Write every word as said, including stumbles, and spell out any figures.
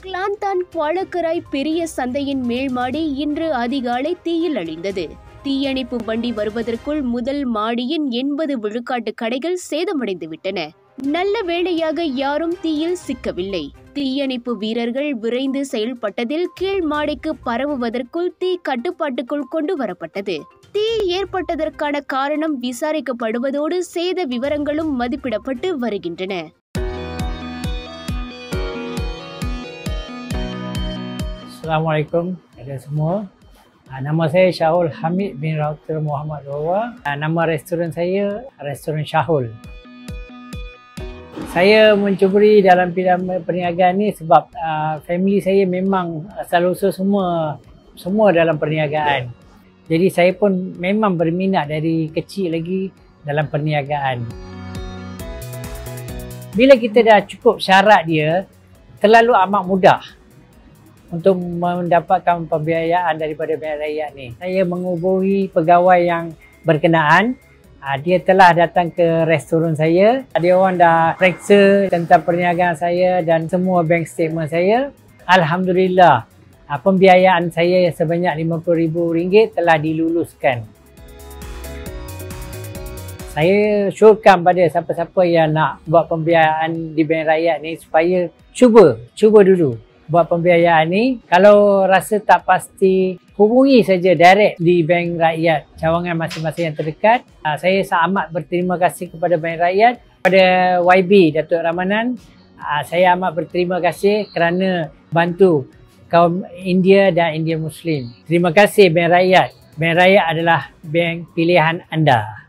கிளாந்தான் குளக்கராய் பெரிய சந்தையின் மேல்மாடி இன்று அதிகாலை தீயில் அழிந்தது. தீயணைப்பு வண்டி வருவதற்குள் முதல் மாடியின் எண்பது விழுக்காட்டு கடைகள் சேதமடைந்து விட்டன. நல்ல வேளையாக யாரும் தீயில் சிக்கவில்லை. தீயணைப்பு வீரர்கள் விரைந்து செயல்பட்டதில் கீழ் மாடிக்கு பரவுவதற்குள் தீ கட்டுப்பாட்டுக்குள் கொண்டு வரப்பட்டது. தீ ஏற்பட்டதற்கான காரணம் விசாரிக்கப்படுவதோடு சேத விவரங்களும் மதிப்பிடப்பட்டு வருகின்றன. Assalamualaikum kepada semua. Nama saya Syahul Hamid bin Rauter Muhammad Rowa. Nama restoran saya Restoran Syahul. Saya mencuburi dalam bidang perniagaan ni sebab uh, family saya memang asal usul semua semua dalam perniagaan. Jadi saya pun memang berminat dari kecil lagi dalam perniagaan. Bila kita dah cukup syarat dia, terlalu amat mudah untuk mendapatkan pembiayaan daripada bank rakyat ni. Saya menghubungi pegawai yang berkenaan. Dia telah datang ke restoran saya. Dia orang dah periksa tentang perniagaan saya dan semua bank statement saya. Alhamdulillah, pembiayaan saya sebanyak lima puluh ribu ringgit telah diluluskan. Saya syorkan pada siapa-siapa yang nak buat pembiayaan di bank rakyat ni supaya cuba, cuba dulu buat pembiayaan ni. Kalau rasa tak pasti, hubungi saja direct di Bank Rakyat cawangan masing-masing yang terdekat. Saya amat berterima kasih kepada Bank Rakyat, kepada Y B Datuk Ramanan. Saya amat berterima kasih kerana bantu kaum India dan India Muslim. Terima kasih Bank Rakyat. Bank Rakyat adalah bank pilihan anda.